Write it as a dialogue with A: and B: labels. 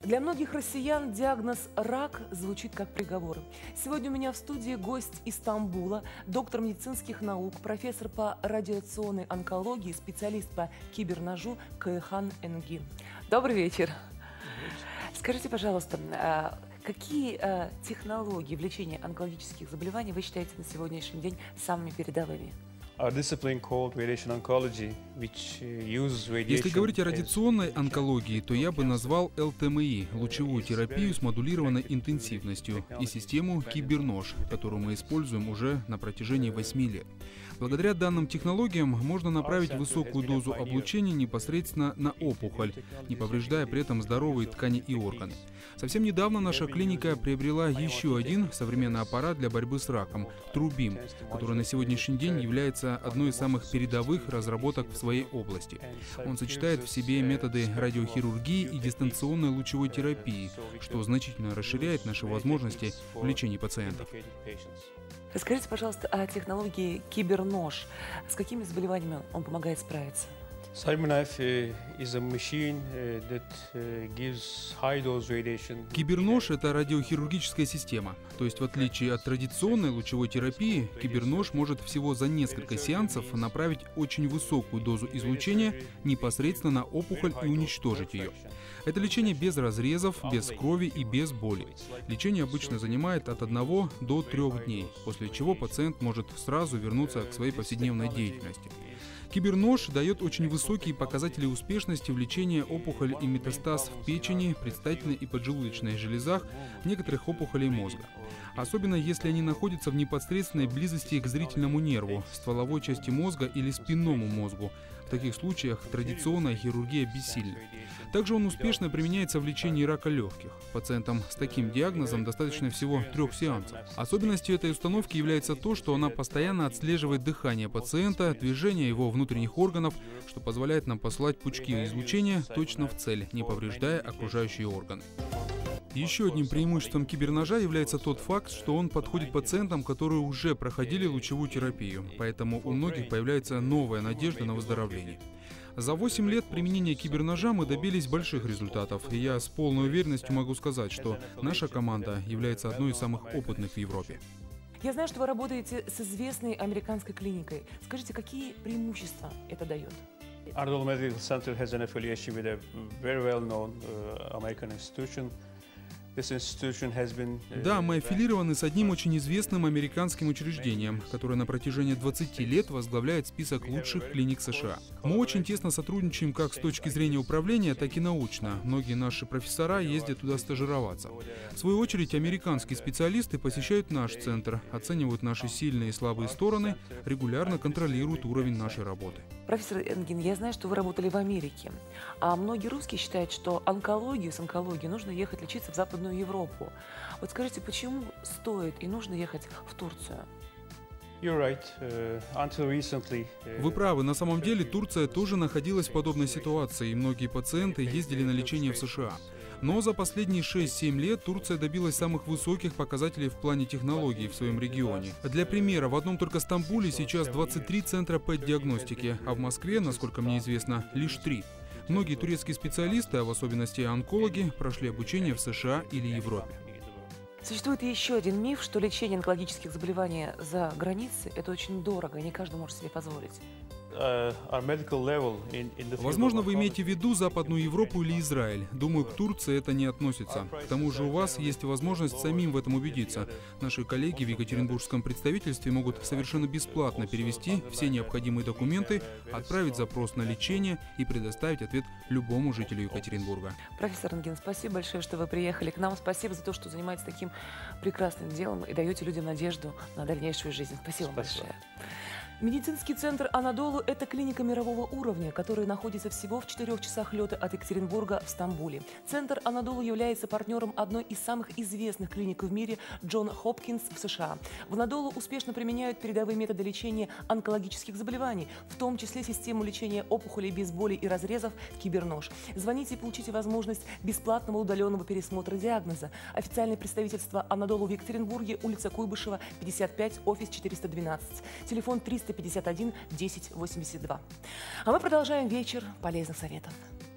A: Для многих россиян диагноз «рак» звучит как приговор. Сегодня у меня в студии гость из Стамбула, доктор медицинских наук, профессор по радиационной онкологии, специалист по киберножу Кайхан Энгин. Добрый вечер. Скажите, пожалуйста, какие технологии в лечении онкологических заболеваний вы считаете на сегодняшний день самыми передовыми?
B: Если говорить о радиационной онкологии, то я бы назвал ЛТМИ – лучевую терапию с модулированной интенсивностью, и систему Кибернож, которую мы используем уже на протяжении 8 лет. Благодаря данным технологиям можно направить высокую дозу облучения непосредственно на опухоль, не повреждая при этом здоровые ткани и органы. Совсем недавно наша клиника приобрела еще один современный аппарат для борьбы с раком – Трубим, который на сегодняшний день является одной из самых передовых разработок в своей области. Он сочетает в себе методы радиохирургии и дистанционной лучевой терапии, что значительно расширяет наши возможности в лечении пациентов.
A: Расскажите, пожалуйста, о технологии Кибернож. С какими заболеваниями он помогает справиться?
B: Кибернож – это радиохирургическая система. То есть, в отличие от традиционной лучевой терапии, Кибернож может всего за несколько сеансов направить очень высокую дозу излучения непосредственно на опухоль и уничтожить ее. Это лечение без разрезов, без крови и без боли. Лечение обычно занимает от 1 до 3 дней, после чего пациент может сразу вернуться к своей повседневной деятельности. Кибернож дает очень высокие показатели успешности в лечении опухолей и метастаз в печени, предстательной и поджелудочной железах, некоторых опухолей мозга. Особенно если они находятся в непосредственной близости к зрительному нерву, стволовой части мозга или спинному мозгу. В таких случаях традиционная хирургия бессильна. Также он успешно применяется в лечении рака легких. Пациентам с таким диагнозом достаточно всего 3 сеансов. Особенностью этой установки является то, что она постоянно отслеживает дыхание пациента, движение его внутренних органов, что позволяет нам посылать пучки излучения точно в цель, не повреждая окружающие органы. Еще одним преимуществом киберножа является тот факт, что он подходит пациентам, которые уже проходили лучевую терапию, поэтому у многих появляется новая надежда на выздоровление. За 8 лет применения киберножа мы добились больших результатов, и я с полной уверенностью могу сказать, что наша команда является одной из самых опытных в Европе.
A: Я знаю, что вы работаете с известной американской клиникой. Скажите, какие преимущества это дает?
B: Anadolu Medical Center has an affiliation with a very well-known American institution. Да, мы аффилированы с одним очень известным американским учреждением, которое на протяжении 20 лет возглавляет список лучших клиник США. Мы очень тесно сотрудничаем как с точки зрения управления, так и научно. Многие наши профессора ездят туда стажироваться. В свою очередь, американские специалисты посещают наш центр, оценивают наши сильные и слабые стороны, регулярно контролируют уровень нашей работы.
A: Профессор Энгин, я знаю, что вы работали в Америке, а многие русские считают, что с онкологией нужно ехать лечиться в Западную Европу. Вот скажите, почему стоит и нужно ехать в Турцию?
B: Вы правы, на самом деле Турция тоже находилась в подобной ситуации, и многие пациенты ездили на лечение в США. Но за последние 6-7 лет Турция добилась самых высоких показателей в плане технологий в своем регионе. Для примера, в одном только Стамбуле сейчас 23 центра ПЭТ-диагностики, а в Москве, насколько мне известно, лишь 3. Многие турецкие специалисты, а в особенности онкологи, прошли обучение в США или Европе.
A: Существует еще один миф, что лечение онкологических заболеваний за границей – это очень дорого, и не каждый может себе позволить.
B: Возможно, вы имеете в виду Западную Европу или Израиль. Думаю, к Турции это не относится. К тому же у вас есть возможность самим в этом убедиться. Наши коллеги в Екатеринбургском представительстве могут совершенно бесплатно перевести все необходимые документы, отправить запрос на лечение и предоставить ответ любому жителю Екатеринбурга.
A: Профессор Энгин, спасибо большое, что вы приехали к нам. Спасибо за то, что занимаетесь таким прекрасным делом и даете людям надежду на дальнейшую жизнь. Спасибо вам большое. Медицинский центр «Анадолу» – это клиника мирового уровня, которая находится всего в 4 часах лета от Екатеринбурга в Стамбуле. Центр «Анадолу» является партнером одной из самых известных клиник в мире – Джон Хопкинс в США. В «Анадолу» успешно применяют передовые методы лечения онкологических заболеваний, в том числе систему лечения опухолей без боли и разрезов «Кибернож». Звоните и получите возможность бесплатного удаленного пересмотра диагноза. Официальное представительство «Анадолу» в Екатеринбурге, улица Куйбышева, 55, офис 412. Телефон 351 10 82. А мы продолжаем вечер полезных советов.